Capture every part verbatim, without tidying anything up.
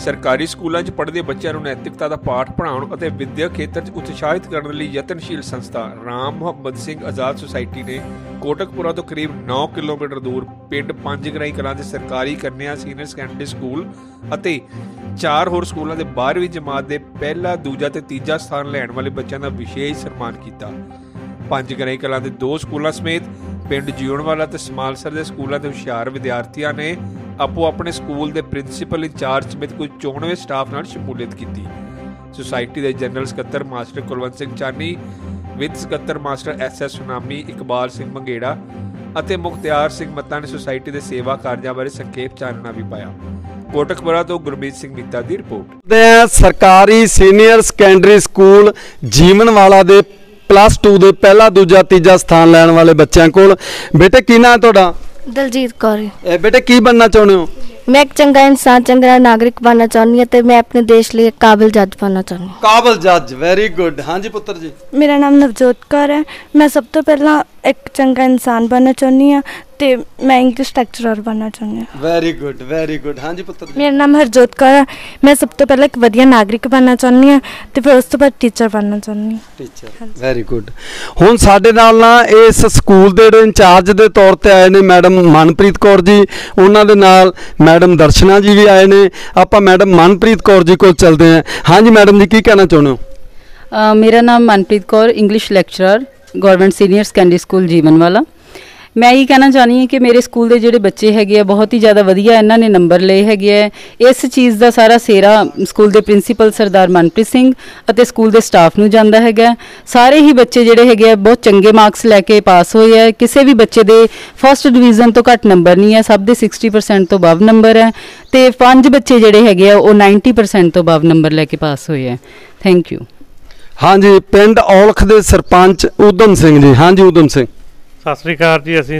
सरकारी स्कूलों च पढ़ते बच्चों को नैतिकता का पाठ पढ़ाने और विद्या खेत्र च उत्साहित करने लई यतनशील संस्था राम मुहम्मद सिंह आज़ाद सोसायटी ने कोटकपुरा तो करीब नौ किलोमीटर दूर पिंड पंज गराई कलां के सरकारी कन्या सीनियर सैकेंडरी स्कूल और चार होर स्कूलों के बारहवीं जमात के पहला दूजा ते तीजा स्थान लैण वाले बच्चों का विशेष सन्मान किया। पंज गराई कलां के दो स्कूलों समेत पिंड जीणवाला ते समालसर के स्कूलों के हुशियार विद्यार्थियों ने आपो अपने स्कूल के प्रिंसीपल इंचार्ज समेत कुछ चौनवे स्टाफ नाल शमूलियत की। सोसायटी के जनरल सकत्तर मास्टर कुलवंत सिंह चानी, वित्त सकत्तर master S S Sunami, Iqbal Singh मंगेड़ा और मुख्तियार सिंह मत्ता ने सोसायटी के सेवा कार्यों बारे संखेप चानना भी पाया। कोटकपुरा तो गुरमीत सिंह मीता की रिपोर्ट। सरकारी सीनियर सैकेंडरी स्कूल जीवनवाला दे प्लस टू दे पहला दूजा तीजा स्थान लैण वाले बच्चों को बेटे की नाम है तुहाडा? दलजीत कौर। बेटे की बनना चाहते हो? मैं एक चंगा इंसान चंगा नागरिक बनना चाहनी हूं ते मैं अपने देश लिए काबिल जज बनना चाहनी हूं। काबिल जज, वेरी गुड। हाँ जी पुत्र जी। मेरा नाम नवजोत कौर है। मैं सब तो पहला एक चंगा इंसान बनना चाहनी हूं ते मैं इंग्लिश लेक्चरर बनना चाहनी हूं। Very good very good. हाँ जी पुत्र जी। मेरा नाम हरजोत कौर है। मैं सब तो पहले एक वधिया नागरिक बनना चाहनी हूं ते फिर उस तो बाद टीचर बनना चाहनी हूं। Teacher, very good. हुण साडे नाल ना इस स्कूल दे इंचार्ज दे तौर ते आए ने मैडम मनप्रीत कौर जी, उन्हां दे नाल मैडम दर्शना जी भी आए ने। आपां मैडम मनप्रीत कौर जी को चलते हैं। हाँ जी मैडम जी, की कहना चाहते हो? uh, मेरा नाम Manpreet Kaur, English lecturer, government senior secondary school Jeewanwala. मैं ये कहना चाहनी हाँ कि मेरे स्कूल के जोड़े बच्चे है बहुत ही ज़्यादा वधिया इन्होंने नंबर ले है। इस चीज़ का सारा सेरा स्कूल के प्रिंसीपल सरदार मनप्रीत सिंह और स्कूल के स्टाफ नूं जांदा है। सारे ही बच्चे जोड़े है बहुत चंगे मार्क्स लैके पास होए है। किसी भी बच्चे दे फर्स्ट डिवीजन तो घट नंबर नहीं है, सब दे सिक्सटी परसेंट तो अबव नंबर है। तो पांच बच्चे जोड़े है वो नाइनटी परसेंट तो अबव नंबर लैके पास होए है। Thank you. हाँ जी, पिंड औलख के सरपंच उधम सिंह जी। हाँ जी उधम सिंह। सत श्री अकाल जी। असीं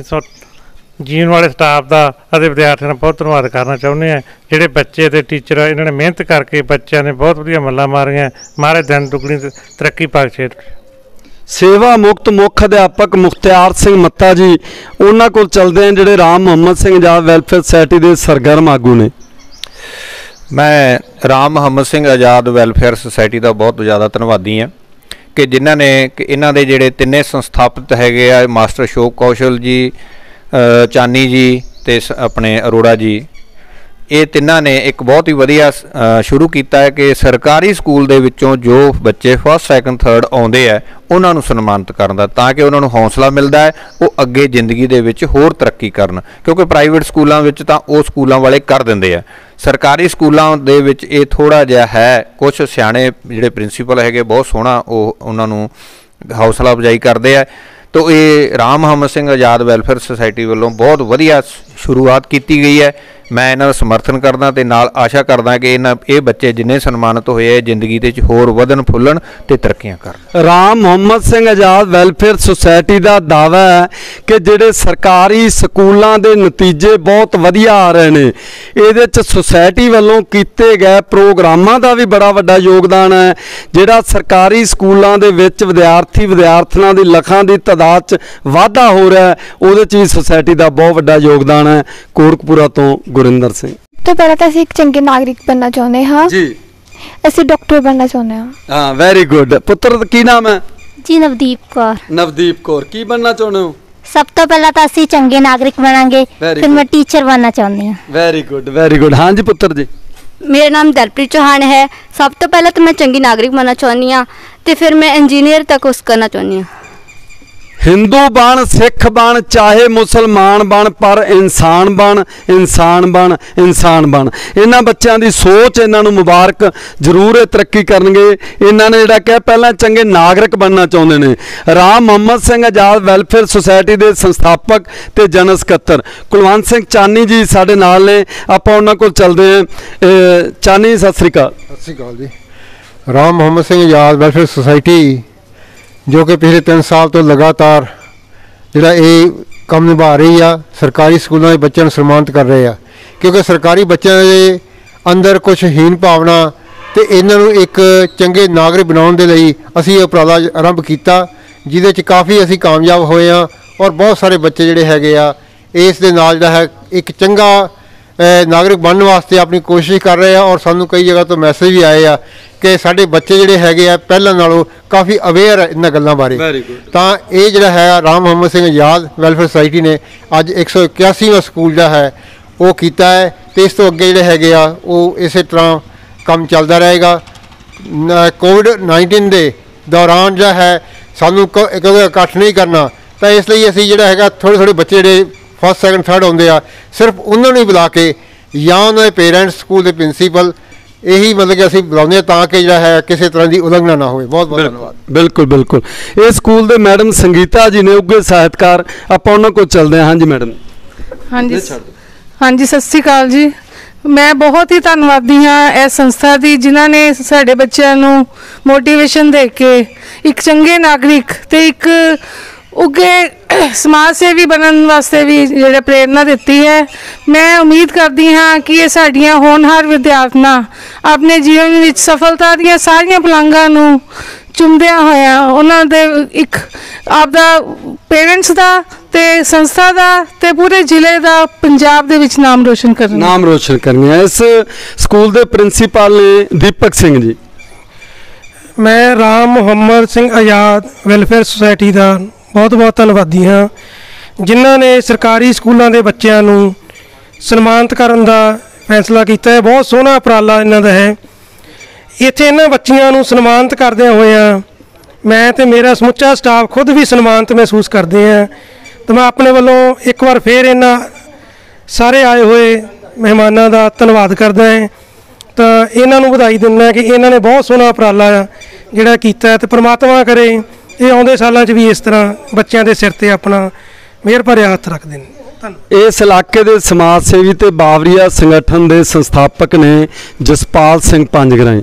जीवन वाले स्टाफ का और विद्यार्थियों का बहुत धन्यवाद करना चाਹੁੰਦੇ हैं। ਜਿਹੜੇ ਬੱਚੇ ਤੇ ਟੀਚਰ इन्होंने मेहनत करके बच्चों ने बहुत वधिया मल्लां मारियां। मारे दिन दुगनी तरक्की बख्शे। सेवा मुक्त मुख अध्यापक मुख्तियार सिंह मत्ता जी, उन्होंने को चलते हैं जोड़े राम मुहम्मद सिंह आज़ाद वैलफेयर सोसायटी के सरगर्म आगू ने। मैं राम मुहम्मद सिंह आज़ाद वैलफेयर सोसायटी का बहुत ज़्यादा धन्यवादी हाँ कि जिन्हों ने कि इन्हों के जोड़े तिने संस्थापित है मास्टर अशोक कौशल जी, चानी जी ते अपने अरोड़ा जी, ये तिन्हों ने एक बहुत ही वधिया शुरू किया है कि सरकारी स्कूल दे विचों जो बच्चे फस्ट सैकेंड थर्ड आउंदे है उन्होंने सन्मानित करना ताकि उन्होंने हौसला मिलता है वो अगे जिंदगी दे विच होर तरक्की करन। क्योंकि प्राइवेट स्कूलों विच तां वो स्कूलों वाले कर देंदे आ, सरकारी स्कूलों दे विच ये थोड़ा जिहा है। कुछ सियाणे जिहड़े प्रिंसीपल है बहुत सोहना वो उन्होंने हौसला अफजाई करते हैं। तो ये राम मुहम्मद सिंह आज़ाद वैलफेयर सोसायटी वालों बहुत वधिया शुरुआत की गई है। मैं इन्हां दा समर्थन करदा ते नाल आशा करदा कि इन्हां ये बच्चे जिन्ने सन्मानित होए जिंदगी दे होर वधन फुल्लण ते तरक्कियां करन। राम मुहम्मद सिंह आज़ाद वैलफेयर सोसायटी का दावा है कि जिहड़े सरकारी स्कूलों के नतीजे बहुत वधिया आ रहे हैं, इहदे च सोसायटी वालों कीते गए प्रोग्रामां दा भी बड़ा वड्डा योगदान है। जिहड़ा सरकारी स्कूलों के विच विद्यार्थी विद्यार्थियों की लखां की तादाद च वाधा हो रहा है, उहदे च भी सोसायटी का बहुत वड्डा योगदान है। कोटकपुरा तो गुरिंदर सिंह। तो पहले तो असीं एक चंगे नागरिक बनना चाहते हाँ जी। असीं डॉक्टर बनना चाहते हाँ। हाँ वेरी गुड। पुत्र की नाम है जी? नवदीप कौर। नवदीप कौर, की बनना चाहते हो? सब तो पहला तो असीं चंगे नागरिक बनांगे, फिर मैं टीचर बनना चाहती हूँ। Very good very good. हाँ जी पुत्र जी। मेरा नाम दलप्रीत चौहान है। सब तो पहले तो मैं चंगी नागरिक बनना चाहती हाँ तो फिर मैं इंजीनियर तक उस करना चाहती हूँ। हिंदू बन, सिख बन, चाहे मुसलमान बन, पर इंसान बन, इंसान बन, इंसान बन। इन्हां बच्चों की सोच इन्हां नूं मुबारक जरूर तरक्की करनगे। इन्हां ने जिहड़ा कि पहलां चंगे नागरिक बनना चाहुंदे ने। राम मुहम्मद सिंह आज़ाद वैलफेयर सोसायटी के संस्थापक ते जनरल सकत्तर कुलवंत सिंह चानी जी साडे नाल ने। आपां उन्हां कोल चलदे हां। चानी सत श्री अकाल। सत श्री अकाल जी। राम मुहम्मद सिंह आज़ाद वैलफेयर सोसायटी जो कि पिछले तीन साल तो लगातार जिहड़ा ये काम निभा रही है, सरकारी स्कूलों के बच्चों को सम्मानित कर रहे हैं। क्योंकि सरकारी बच्चों के अंदर कुछ हीन भावना तो इन्हों एक चंगे नागरिक बनाने के लिए असी उपराला आरंभ किया, जिहदे च काफ़ी असी कामयाब होए हैं और बहुत सारे बच्चे जिहड़े हैगे आ इस दे नाल जिहड़ा है एक चंगा ਨਾਗਰਿਕ ਬਣਨ ਵਾਸਤੇ ਆਪਣੀ ਕੋਸ਼ਿਸ਼ ਕਰ ਰਹੇ ਆ ਔਰ ਸਾਨੂੰ ਕਈ ਜਗ੍ਹਾ ਤੋਂ ਮੈਸੇਜ ਵੀ ਆਏ ਆ ਕਿ ਸਾਡੇ ਬੱਚੇ ਜਿਹੜੇ ਹੈਗੇ ਆ ਪਹਿਲਾਂ ਨਾਲੋਂ ਕਾਫੀ ਅਵੇਅਰ ਹੈ ਇਹਨਾਂ ਗੱਲਾਂ ਬਾਰੇ। ਤਾਂ ਇਹ ਜਿਹੜਾ ਹੈ ਰਾਮ ਮੁਹੰਮਦ ਸਿੰਘ ਆਜ਼ਾਦ ਵੈਲਫੇਅਰ ਸੁਸਾਇਟੀ ਨੇ ਅੱਜ ਇੱਕ ਸੌ ਇਕਿਆਸੀਵਾਂ ਸਕੂਲ ਜਿਹੜਾ ਹੈ ਉਹ ਕੀਤਾ ਹੈ ਅਤੇ ਇਸ ਤੋਂ ਅੱਗੇ ਜਿਹੜੇ ਹੈਗੇ ਆ ਉਹ ਇਸੇ ਤਰ੍ਹਾਂ ਕੰਮ ਚੱਲਦਾ ਰਹੇਗਾ। ਕੋਵਿਡ ਨਾਈਨਟੀਨ ਦੇ ਦੌਰਾਨ ਜਿਹੜਾ ਹੈ ਸਾਨੂੰ ਕਿਉਂਕਿ ਇਕੱਠ ਨਹੀਂ ਕਰਨਾ, ਤਾਂ ਇਸ ਲਈ ਅਸੀਂ ਜਿਹੜਾ ਹੈਗਾ ਥੋੜ੍ਹੇ ਥੋੜ੍ਹੇ ਬੱਚੇ ਜਿਹੜੇ ਫਸਟ ਸੈਕਿੰਡ ਥਰਡ ਆਉਂਦੇ ਆ ਸਿਰਫ ਉਹਨਾਂ ਨੂੰ ਹੀ ਬੁਲਾ ਕੇ ਜਾਂ ਉਹਨਾਂ ਦੇ ਪੇਰੈਂਟਸ ਸਕੂਲ ਦੇ ਪ੍ਰਿੰਸੀਪਲ ਇਹੀ ਮਤਲਬ ਕਿ ਅਸੀਂ ਬੁਲਾਉਂਦੇ ਹਾਂ ਤਾਂ ਕਿ ਜਿਹੜਾ ਹੈ ਕਿਸੇ ਤਰ੍ਹਾਂ ਦੀ ਉਲੰਘਣਾ ਨਾ ਹੋਵੇ। ਬਹੁਤ ਬਹੁਤ ਧੰਨਵਾਦ। ਬਿਲਕੁਲ ਬਿਲਕੁਲ। ਇਹ ਸਕੂਲ ਦੇ ਮੈਡਮ ਸੰਗੀਤਾ ਜੀ ਨੇ, ਉੱਘੇ ਸਾਹਿਤਕਾਰ, ਆਪਾਂ ਉਹਨਾਂ ਕੋਲ ਚੱਲਦੇ ਹਾਂ। ਹਾਂਜੀ ਮੈਡਮ। ਹਾਂਜੀ ਹਾਂਜੀ ਸਤਿ ਸ਼੍ਰੀ ਅਕਾਲ ਜੀ। ਮੈਂ ਬਹੁਤ ਹੀ ਧੰਨਵਾਦੀ ਹਾਂ ਇਸ ਸੰਸਥਾ ਦੀ ਜਿਨ੍ਹਾਂ ਨੇ ਸਾਡੇ ਬੱਚਿਆਂ ਨੂੰ ਮੋਟੀਵੇਸ਼ਨ ਦੇ ਕੇ ਇੱਕ ਚੰਗੇ ਨਾਗਰਿਕ ਤੇ ਇੱਕ ਉੱਘੇ ਸਮਾਜ ਸੇਵੀ ਬਣਨ ਵਾਸਤੇ ਵੀ ਜਿਹੜੇ ਪ੍ਰੇਰਨਾ ਦਿੱਤੀ ਹੈ। ਮੈਂ ਉਮੀਦ ਕਰਦੀ ਹਾਂ ਕਿ ਇਹ ਸਾਡੀਆਂ ਹੋਣਹਾਰ ਵਿਦਿਆਰਥਣਾਂ ਆਪਣੇ ਜੀਵਨ ਵਿੱਚ ਸਫਲਤਾ ਦੀਆਂ ਸਾਰੀਆਂ ਪਲਾਂਘਾਂ ਨੂੰ ਚੁੰਮਦਿਆਂ ਹੋਇਆਂ ਉਹਨਾਂ ਦੇ ਇੱਕ ਆਪਦਾ ਪੇਰੈਂਟਸ ਦਾ ਤੇ ਸੰਸਥਾ ਦਾ ਤੇ ਪੂਰੇ ਜ਼ਿਲ੍ਹੇ ਦਾ ਪੰਜਾਬ ਦੇ ਵਿੱਚ ਨਾਮ ਰੋਸ਼ਨ ਕਰਨ ਨਾਮ ਰੋਸ਼ਨ ਕਰਨੀ। ਇਸ ਸਕੂਲ ਦੇ ਪ੍ਰਿੰਸੀਪਲ ਨੇ ਦੀਪਕ ਸਿੰਘ ਜੀ। ਮੈਂ ਰਾਮ ਮੁਹੰਮਦ ਸਿੰਘ ਆਜ਼ਾਦ ਵੈਲਫੇਅਰ ਸੁਸਾਇਟੀ ਦਾ ਬਹੁਤ ਬਹੁਤ ਧੰਨਵਾਦੀ ਹਾਂ ਜਿਨ੍ਹਾਂ ਨੇ ਸਰਕਾਰੀ ਸਕੂਲਾਂ ਦੇ ਬੱਚਿਆਂ ਨੂੰ ਸਨਮਾਨਿਤ ਕਰਨ ਦਾ ਫੈਸਲਾ ਕੀਤਾ ਹੈ। ਬਹੁਤ ਸੋਹਣਾ ਉਪਰਾਲਾ ਇਹਨਾਂ ਦਾ ਹੈ। ਇੱਥੇ ਇਹਨਾਂ ਬੱਚਿਆਂ ਨੂੰ ਸਨਮਾਨਿਤ ਕਰਦਿਆਂ ਹੋਇਆਂ ਮੈਂ ਤੇ ਮੇਰਾ ਸਮੁੱਚਾ ਸਟਾਫ ਖੁਦ ਵੀ ਸਨਮਾਨਿਤ ਮਹਿਸੂਸ ਕਰਦੇ ਹਾਂ। ਤਾਂ ਮੈਂ ਆਪਣੇ ਵੱਲੋਂ ਇੱਕ ਵਾਰ ਫਿਰ ਇਹਨਾਂ ਸਾਰੇ ਆਏ ਹੋਏ ਮਹਿਮਾਨਾਂ ਦਾ ਧੰਨਵਾਦ ਕਰਦਾ ਹਾਂ। ਤਾਂ ਇਹਨਾਂ ਨੂੰ ਵਧਾਈ ਦਿੰਦਾ ਕਿ ਇਹਨਾਂ ਨੇ ਬਹੁਤ ਸੋਹਣਾ ਉਪਰਾਲਾ ਜਿਹੜਾ ਕੀਤਾ ਹੈ, ਅਤੇ ਪਰਮਾਤਮਾ ਕਰੇ ਇਹ ਆਉਂਦੇ ਸਾਲਾਂ 'ਚ ਵੀ ਇਸ ਤਰ੍ਹਾਂ ਬੱਚਿਆਂ ਦੇ ਸਿਰ ਤੇ ਆਪਣਾ ਮਿਹਰ ਭਰਿਆ ਹੱਥ ਰੱਖਦੇ ਨੇ। ਇਸ ਇਲਾਕੇ ਦੇ ਸਮਾਜ ਸੇਵੀ ਤੇ ਬਾਵਰੀਆ ਸੰਗਠਨ ਦੇ ਸੰਸਥਾਪਕ ਨੇ ਜਸਪਾਲ ਸਿੰਘ ਪੰਜਗਰਾਈ।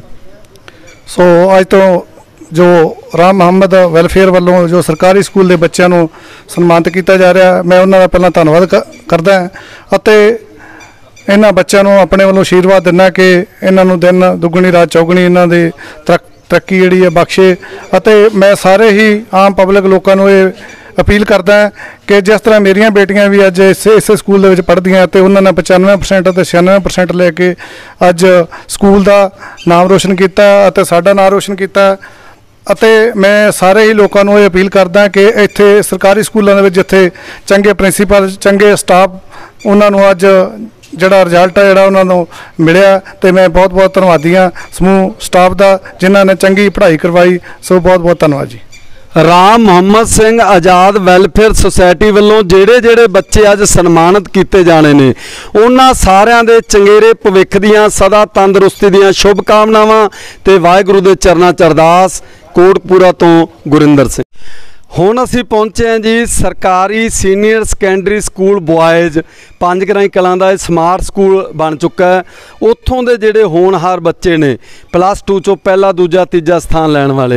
ਸੋ ਅੱਜ ਤੋਂ ਜੋ ਰਾਮ ਮੁਹੰਮਦ ਵੈਲਫੇਅਰ ਵੱਲੋਂ ਜੋ ਸਰਕਾਰੀ ਸਕੂਲ ਦੇ ਬੱਚਿਆਂ ਨੂੰ ਸਨਮਾਨਿਤ ਕੀਤਾ ਜਾ ਰਿਹਾ, ਮੈਂ ਉਹਨਾਂ ਦਾ ਪਹਿਲਾਂ ਧੰਨਵਾਦ ਕਰਦਾ ਹਾਂ ਅਤੇ ਇਹਨਾਂ ਬੱਚਿਆਂ ਨੂੰ ਆਪਣੇ ਵੱਲੋਂ ਆਸ਼ੀਰਵਾਦ ਦਿੰਦਾ ਕਿ ਇਹਨਾਂ ਨੂੰ ਦਿਨ ਦੁੱਗਣੀ ਰਾਤ ਚੌਗਣੀ ਇਹਨਾਂ ਦੇ ਤਰੱਕ ਤਰੱਕੀ ਜਿਹੜੀ ਹੈ ਬਖਸ਼ੇ। ਅਤੇ ਮੈਂ ਸਾਰੇ ਹੀ ਆਮ ਪਬਲਿਕ ਲੋਕਾਂ ਨੂੰ ਇਹ ਅਪੀਲ ਕਰਦਾ ਕਿ ਜਿਸ ਤਰ੍ਹਾਂ ਮੇਰੀਆਂ ਬੇਟੀਆਂ ਵੀ ਅੱਜ ਇਸੇ ਇਸੇ ਸਕੂਲ ਦੇ ਵਿੱਚ ਪੜ੍ਹਦੀਆਂ ਅਤੇ ਉਹਨਾਂ ਨੇ ਪਚਾਨਵੇਂ ਪਰਸੈਂਟ ਅਤੇ ਛਿਆਨਵੇਂ ਪਰਸੈਂਟ ਲੈ ਕੇ ਅੱਜ ਸਕੂਲ ਦਾ ਨਾਮ ਰੋਸ਼ਨ ਕੀਤਾ ਅਤੇ ਸਾਡਾ ਨਾਮ ਰੋਸ਼ਨ ਕੀਤਾ। ਅਤੇ ਮੈਂ ਸਾਰੇ ਹੀ ਲੋਕਾਂ ਨੂੰ ਇਹ ਅਪੀਲ ਕਰਦਾ ਕਿ ਇੱਥੇ ਸਰਕਾਰੀ ਸਕੂਲਾਂ ਦੇ ਵਿੱਚ ਜਿੱਥੇ ਚੰਗੇ ਪ੍ਰਿੰਸੀਪਲ ਚੰਗੇ ਸਟਾਫ ਉਹਨਾਂ ਨੂੰ ਅੱਜ ਜਿਹੜਾ ਰਿਜ਼ਲਟ ਹੈ ਜਿਹੜਾ ਉਹਨਾਂ ਨੂੰ ਮਿਲਿਆ, ਅਤੇ ਮੈਂ ਬਹੁਤ ਬਹੁਤ ਧੰਨਵਾਦੀ ਹਾਂ ਸਮੂਹ ਸਟਾਫ ਦਾ ਜਿਨ੍ਹਾਂ ਨੇ ਚੰਗੀ ਪੜ੍ਹਾਈ ਕਰਵਾਈ। ਸੋ ਬਹੁਤ ਬਹੁਤ ਧੰਨਵਾਦ ਜੀ। ਰਾਮ ਮੁਹੰਮਦ ਸਿੰਘ ਆਜ਼ਾਦ ਵੈਲਫੇਅਰ ਸੁਸਾਇਟੀ ਵੱਲੋਂ ਜਿਹੜੇ ਜਿਹੜੇ ਬੱਚੇ ਅੱਜ ਸਨਮਾਨਿਤ ਕੀਤੇ ਜਾਣੇ ਨੇ ਉਹਨਾਂ ਸਾਰਿਆਂ ਦੇ ਚੰਗੇਰੇ ਭਵਿੱਖ ਦੀਆਂ ਸਦਾ ਤੰਦਰੁਸਤੀ ਦੀਆਂ ਸ਼ੁਭ ਕਾਮਨਾਵਾਂ ਤੇ ਵਾਹਿਗੁਰੂ ਦੇ ਚਰਨਾਂ 'ਚ ਅਰਦਾਸ। ਕੋਟਪੂਰਾ ਤੋਂ ਗੁਰਿੰਦਰ ਸਿੰਘ। ਹੁਣ ਅਸੀਂ ਪਹੁੰਚੇ ਹਾਂ ਜੀ ਸਰਕਾਰੀ senior secondary school boys Panjgrain Kalan ਦਾ। ਇਹ ਸਮਾਰਟ ਸਕੂਲ ਬਣ ਚੁੱਕਾ ਹੈ। ਉੱਥੋਂ ਦੇ ਜਿਹੜੇ ਹੋਣਹਾਰ ਬੱਚੇ ਨੇ ਪਲੱਸ ਟੂ 'ਚੋਂ ਪਹਿਲਾ ਦੂਜਾ ਤੀਜਾ ਸਥਾਨ ਲੈਣ ਵਾਲੇ।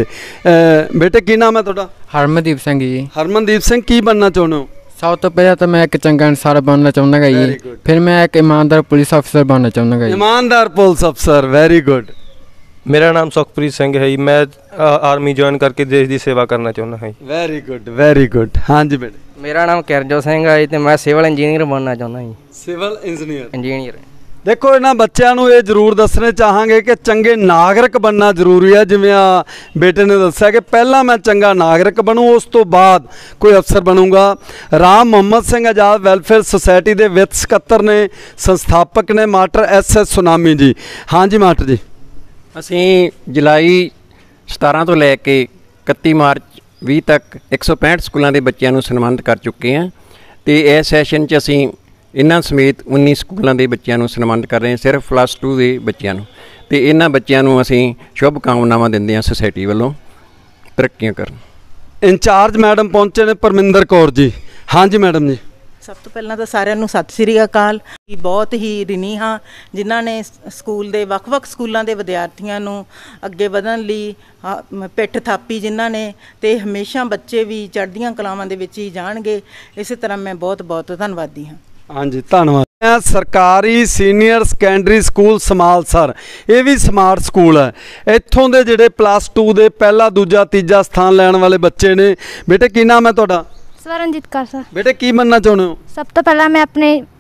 ਬੇਟੇ ਕੀ ਨਾਮ ਹੈ ਤੁਹਾਡਾ? ਹਰਮਨਦੀਪ ਸਿੰਘ ਜੀ। ਹਰਮਨਦੀਪ ਸਿੰਘ ਕੀ ਬਣਨਾ ਚਾਹੁੰਦੇ ਹੋ? ਸਭ ਤੋਂ ਪਹਿਲਾਂ ਤਾਂ ਮੈਂ ਇੱਕ ਚੰਗਾ ਇਨਸਾਨ ਬਣਨਾ ਚਾਹੁੰਦਾ ਗਾ ਜੀ, ਫਿਰ ਮੈਂ ਇੱਕ ਇਮਾਨਦਾਰ ਪੁਲਿਸ ਅਫਸਰ ਬਣਨਾ ਚਾਹੁੰਦਾ ਗਾ ਜੀ। ਇਮਾਨਦਾਰ ਪੁਲਿਸ ਅਫਸਰ, ਵੈਰੀ ਗੁੱਡ। मेरा नाम सुखप्रीत सिंह है जी। मैं आर्मी ज्वाइन करके देश की सेवा करना चाहता हाँ। Very good very good. हाँ जी बेटे। मेरा नाम किरजोत सिंह है तो मैं सिविल इंजीनियर बनना चाहता जी। सिविल इंजीनियर इंजीनियर देखो इन्होंने बच्चों को ये जरूर दसने चाहांगे कि चंगे नागरिक बनना जरूरी है। जिवें आ बेटे ने दस्या कि पहला मैं चंगा नागरिक बनूँ उस तो बाद कोई अफसर बनूंगा। राम मुहम्मद सिंह आज़ाद वैलफेयर सुसाइटी के वित्त सकत्तर ने संस्थापक ने master S S Sunami ji. हाँ जी मास्टर जी। ਅਸੀਂ ਜੁਲਾਈ ਸਤਾਰਾਂ ਤੋਂ ਲੈ ਕੇ ਇਕੱਤੀ ਮਾਰਚ ਵੀਹ ਤੱਕ ਇੱਕ ਸੌ ਪੈਂਹਠ ਸਕੂਲਾਂ ਦੇ ਬੱਚਿਆਂ ਨੂੰ ਸਨਮਾਨਿਤ ਕਰ ਚੁੱਕੇ ਹਾਂ ਅਤੇ ਇਸ ਸੈਸ਼ਨ 'ਚ ਅਸੀਂ ਇਹਨਾਂ ਸਮੇਤ ਉੱਨੀ ਸਕੂਲਾਂ ਦੇ ਬੱਚਿਆਂ ਨੂੰ ਸਨਮਾਨਿਤ ਕਰ ਰਹੇ ਹਾਂ, ਸਿਰਫ ਪਲੱਸ ਟੂ ਦੇ ਬੱਚਿਆਂ ਨੂੰ। ਅਤੇ ਇਹਨਾਂ ਬੱਚਿਆਂ ਨੂੰ ਅਸੀਂ ਸ਼ੁਭ ਕਾਮਨਾਵਾਂ ਦਿੰਦੇ ਹਾਂ ਸੁਸਾਇਟੀ ਵੱਲੋਂ ਤਰੱਕੀਆਂ ਕਰਨ। ਇੰਚਾਰਜ ਮੈਡਮ ਪਹੁੰਚੇ ਨੇ ਪਰਮਿੰਦਰ ਕੌਰ ਜੀ। ਹਾਂਜੀ ਮੈਡਮ ਜੀ। ਸਭ ਤੋਂ ਪਹਿਲਾਂ ਤਾਂ ਸਾਰਿਆਂ ਨੂੰ ਸਤਿ ਸ੍ਰੀ ਅਕਾਲ। ਬਹੁਤ ਹੀ ਰਿਣੀ ਹਾਂ ਜਿਨ੍ਹਾਂ ਨੇ ਸਕੂਲ ਦੇ ਵੱਖ-ਵੱਖ ਸਕੂਲਾਂ ਦੇ ਵਿਦਿਆਰਥੀਆਂ ਨੂੰ ਅੱਗੇ ਵਧਣ ਲਈ ਪਿੱਠ ਥਾਪੀ ਜਿਨ੍ਹਾਂ ਨੇ, ਅਤੇ ਹਮੇਸ਼ਾ ਬੱਚੇ ਵੀ ਚੜ੍ਹਦੀਆਂ ਕਲਾਵਾਂ ਦੇ ਵਿੱਚ ਹੀ ਜਾਣਗੇ। ਇਸੇ ਤਰ੍ਹਾਂ ਮੈਂ ਬਹੁਤ ਬਹੁਤ ਧੰਨਵਾਦੀ ਹਾਂ। ਹਾਂਜੀ ਧੰਨਵਾਦ। ਸਰਕਾਰੀ ਸੀਨੀਅਰ ਸੈਕੰਡਰੀ ਸਕੂਲ ਸਮਾਲਸਰ, ਇਹ ਵੀ ਸਮਾਰਟ ਸਕੂਲ ਹੈ। ਇੱਥੋਂ ਦੇ ਜਿਹੜੇ ਪਲੱਸ ਟੂ ਦੇ ਪਹਿਲਾ ਦੂਜਾ ਤੀਜਾ ਸਥਾਨ ਲੈਣ ਵਾਲੇ ਬੱਚੇ ਨੇ। ਬੇਟੇ ਕੀ ਨਾਮ ਹੈ ਤੁਹਾਡਾ? स्वरणजीत कौर सर। बेटे की बनना चाहते हो? सब तो पहला मैं अपने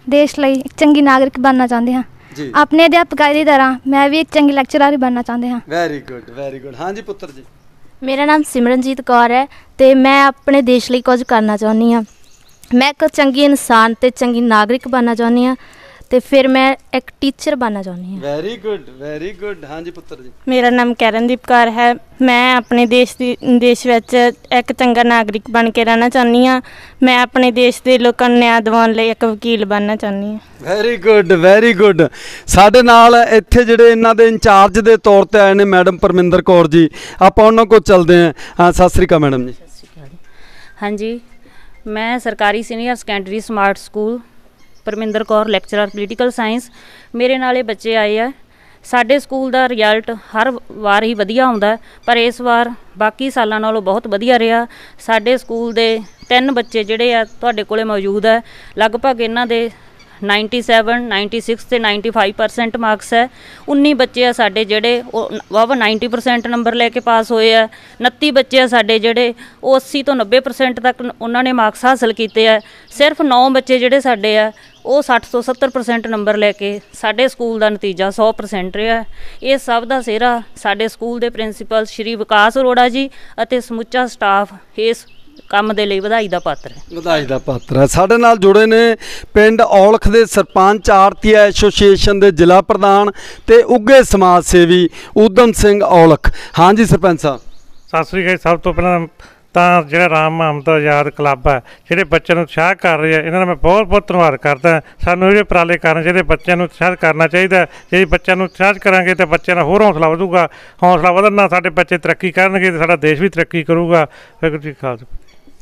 ਦੇਸ਼ ਲਈ ਇੱਕ ਚੰਗੀ ਨਾਗਰਿਕ ਬਣਨਾ ਚਾਹੁੰਦੇ ਹਾਂ ਜੀ ਆਪਣੇ ਅਧਿਆਪਕਾਂ ਦੀ ਤਰ੍ਹਾਂ ਮੈਂ ਵੀ ਇੱਕ ਚੰਗੀ ਲੈਕਚਰਰ ਹੀ ਬਣਨਾ ਚਾਹੁੰਦੇ ਹਾਂ। Very good very good. ਹਾਂਜੀ ਪੁੱਤਰ ਜੀ। ਮੇਰਾ ਨਾਮ ਸਿਮਰਨਜੀਤ ਕੌਰ ਹੈ ਤੇ ਮੈਂ ਆਪਣੇ ਦੇਸ਼ ਲਈ ਕੁਝ ਕਰਨਾ ਚਾਹੁੰਦੀ ਹਾਂ। ਮੈਂ ਇੱਕ ਚੰਗੀ ਇਨਸਾਨ ਤੇ ਚੰਗੀ ਨਾਗਰਿਕ ਬਣਨਾ ਚਾਹੁੰਦੀ ਹਾਂ ਤੇ ਫਿਰ ਮੈਂ ਇੱਕ ਟੀਚਰ ਬਣਨਾ ਚਾਹੁੰਦੀ ਹਾਂ। Very good very good. ਹਾਂਜੀ ਪੁੱਤਰ ਜੀ। ਮੇਰਾ ਨਾਮ ਕਰਨਦੀਪ ਕੌਰ ਹੈ। ਮੈਂ ਆਪਣੇ ਦੇਸ਼ ਦੀ ਦੇਸ਼ ਵਿੱਚ ਇੱਕ ਚੰਗਾ ਨਾਗਰਿਕ ਬਣ ਕੇ ਰਹਿਣਾ ਚਾਹੁੰਦੀ ਹਾਂ। ਮੈਂ ਆਪਣੇ ਦੇਸ਼ ਦੇ ਲੋਕਾਂ ਨੂੰ ਨਿਆਂ ਦਿਵਾਉਣ ਲਈ ਇੱਕ ਵਕੀਲ ਬਣਨਾ ਚਾਹੁੰਦੀ ਹਾਂ। Very good very good. ਸਾਡੇ ਨਾਲ ਇੱਥੇ ਜਿਹੜੇ ਇਹਨਾਂ ਦੇ ਇੰਚਾਰਜ ਦੇ ਤੌਰ ਤੇ ਆਏ ਨੇ ਮੈਡਮ ਪਰਮਿੰਦਰ ਕੌਰ ਜੀ, ਆਪਾਂ ਉਹਨਾਂ ਕੋਲ ਚੱਲਦੇ ਹਾਂ। ਹਾਂ ਸਤਿ ਸ਼੍ਰੀ ਅਕਾਲ ਮੈਡਮ ਜੀ। ਸਤਿ ਸ਼੍ਰੀ ਅਕਾਲ। ਹਾਂਜੀ ਮੈਂ ਸਰਕਾਰੀ senior secondary smart school Parminder Kaur lecturer political science. ਮੇਰੇ ਨਾਲ ਇਹ ਬੱਚੇ ਆਏ ਆ। ਸਾਡੇ ਸਕੂਲ ਦਾ ਰਿਜ਼ਲਟ ਹਰ ਵਾਰ ਹੀ ਵਧੀਆ ਆਉਂਦਾ ਪਰ ਇਸ ਵਾਰ ਬਾਕੀ ਸਾਲਾਂ ਨਾਲੋਂ ਬਹੁਤ ਵਧੀਆ ਰਿਹਾ। ਸਾਡੇ ਸਕੂਲ ਦੇ ਤਿੰਨ ਬੱਚੇ ਜਿਹੜੇ ਆ ਤੁਹਾਡੇ ਕੋਲੇ ਮੌਜੂਦ ਹੈ। ਲਗਭਗ ਇਹਨਾਂ ਦੇ ਨਾਈਨਟੀ ਸੈਵਨ ਨਾਈਨਟੀ ਸਿਕਸ ਤੇ ਨਾਈਨਟੀ ਫਾਈਵ ਪਰਸੈਂਟ ਮਾਰਕਸ ਹੈ। ਉੱਨੀ ਬੱਚੇ ਆ ਸਾਡੇ ਜਿਹੜੇ ਉਹ ਵਾਵਾ ਨਾਈਨਟੀ ਪਰਸੈਂਟ ਨੰਬਰ ਲੈ ਕੇ ਪਾਸ ਹੋਏ ਆ। ਉਨੱਤੀ ਬੱਚੇ ਆ ਸਾਡੇ ਜਿਹੜੇ ਉਹ ਅੱਸੀ ਤੋਂ ਨੱਬੇ ਪਰਸੈਂਟ ਤੱਕ ਉਹਨਾਂ ਨੇ ਮਾਰਕਸ ਹਾਸਲ ਕੀਤੇ ਆ। ਸਿਰਫ ਨੌ ਬੱਚੇ ਜਿਹੜੇ ਸਾਡੇ ਆ ਉਹ ਸੱਠ ਤੋਂ ਸੱਤਰ ਪਰਸੈਂਟ ਨੰਬਰ ਲੈ ਕੇ ਸਾਡੇ ਸਕੂਲ ਦਾ ਨਤੀਜਾ ਸੌ ਪਰਸੈਂਟ ਰਿਹਾ। ਇਹ ਸਭ ਦਾ ਸਿਹਰਾ ਸਾਡੇ ਸਕੂਲ ਦੇ ਪ੍ਰਿੰਸੀਪਲ ਸ਼੍ਰੀ ਵਿਕਾਸ ਅਰੋੜਾ ਜੀ ਅਤੇ ਸਮੁੱਚਾ ਸਟਾਫ ਇਸ ਕੰਮ ਦੇ ਲਈ ਵਧਾਈ ਦਾ ਪਾਤਰ ਹੈ। ਵਧਾਈ ਦਾ ਪਾਤਰ ਹੈ। ਸਾਡੇ ਨਾਲ ਜੁੜੇ ਨੇ ਪਿੰਡ ਔਲਖ ਦੇ ਸਰਪੰਚ, ਆੜਤੀਆ ਐਸੋਸੀਏਸ਼ਨ ਦੇ ਜ਼ਿਲ੍ਹਾ ਪ੍ਰਧਾਨ ਤੇ ਉੱਘੇ ਸਮਾਜ ਸੇਵੀ ਊਧਮ ਸਿੰਘ ਔਲਖ। ਹਾਂਜੀ ਸਰਪੰਚ ਸਾਹਿਬ। ਸਤਿ ਸ੍ਰੀ ਅਕਾਲ। ਸਭ ਤੋਂ ਪਹਿਲਾਂ ਤਾਂ ਜਿਹੜਾ ਰਾਮ ਮੁਹੰਮਦ ਆਜ਼ਾਦ ਕਲੱਬ ਹੈ ਜਿਹੜੇ ਬੱਚਿਆਂ ਨੂੰ ਉਤਸ਼ਾਹ ਕਰ ਰਹੇ ਆ ਇਹਨਾਂ ਦਾ ਮੈਂ ਬਹੁਤ ਬਹੁਤ ਧੰਨਵਾਦ ਕਰਦਾ। ਸਾਨੂੰ ਇਹ ਉਪਰਾਲੇ ਕਰਨੇ ਚਾਹੀਦੇ, ਬੱਚਿਆਂ ਨੂੰ ਉਤਸ਼ਾਹ ਕਰਨਾ ਚਾਹੀਦਾ। ਜੇ ਬੱਚਿਆਂ ਨੂੰ ਉਤਸ਼ਾਹ ਕਰਾਂਗੇ ਤਾਂ ਬੱਚਿਆਂ ਦਾ ਹੋਰ ਹੌਸਲਾ ਵਧੂਗਾ। ਹੌਸਲਾ ਵਧਣ ਨਾਲ ਸਾਡੇ ਬੱਚੇ ਤਰੱਕੀ ਕਰਨਗੇ ਤੇ ਸਾਡਾ ਦੇਸ਼ ਵੀ ਤਰੱਕੀ ਕਰੂਗਾ। ਵਾਹਿਗੁਰੂ ਜੀ ਕਾ ਖਾਲਸਾ।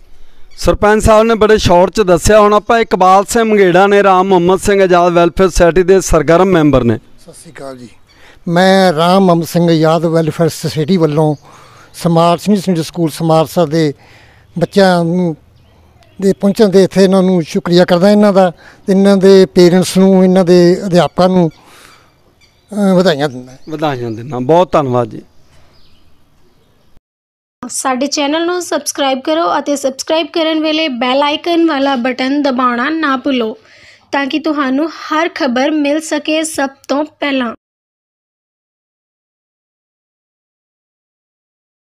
ਸਰਪੰਚ ਸਾਹਿਬ ਨੇ ਬੜੇ ਸ਼ਾਰਟ 'ਚ ਦੱਸਿਆ। ਹੁਣ ਆਪਾਂ ਇਕਬਾਲ ਸਿੰਘ ਮੰਗੇੜਾ ਨੇ ਰਾਮ ਮੁਹੰਮਦ ਸਿੰਘ ਆਜ਼ਾਦ ਵੈਲਫੇਅਰ ਸੁਸਾਇਟੀ ਦੇ ਸਰਗਰਮ ਮੈਂਬਰ ਨੇ। ਸਤਿ ਸ਼੍ਰੀ ਅਕਾਲ ਜੀ। ਮੈਂ ਰਾਮ ਮੁਹੰਮਦ ਸਿੰਘ ਆਜ਼ਾਦ ਵੈਲਫੇਅਰ ਸੁਸਾਇਟੀ ਵੱਲੋਂ ਸਮਾਰਟ ਸੀਨੀਅਰ ਸਕੂਲ ਸਮਾਰਸਾ ਦੇ ਬੱਚਿਆਂ ਨੂੰ ਦੇ ਪਹੁੰਚਣ ਦੇ ਇੱਥੇ ਇਹਨਾਂ ਨੂੰ ਸ਼ੁਕਰੀਆ ਕਰਦਾ ਇਹਨਾਂ ਦਾ ਤੇ ਇਹਨਾਂ ਦੇ ਪੇਰੈਂਟਸ ਨੂੰ, ਇਹਨਾਂ ਦੇ ਅਧਿਆਪਕਾਂ ਨੂੰ ਵਧਾਈਆਂ ਦਿੰਦਾ ਵਧਾਈਆਂ ਦਿੰਦਾ। ਬਹੁਤ ਧੰਨਵਾਦ ਜੀ। ਸਾਡੇ ਚੈਨਲ ਨੂੰ ਸਬਸਕ੍ਰਾਈਬ ਕਰੋ ਅਤੇ ਸਬਸਕ੍ਰਾਈਬ ਕਰਨ ਵੇਲੇ ਬੈਲ ਆਈਕਨ ਵਾਲਾ ਬਟਨ ਦਬਾਉਣਾ ਨਾ ਭੁੱਲੋ ਤਾਂ ਕਿ ਤੁਹਾਨੂੰ ਹਰ ਖਬਰ ਮਿਲ ਸਕੇ ਸਭ ਤੋਂ ਪਹਿਲਾਂ।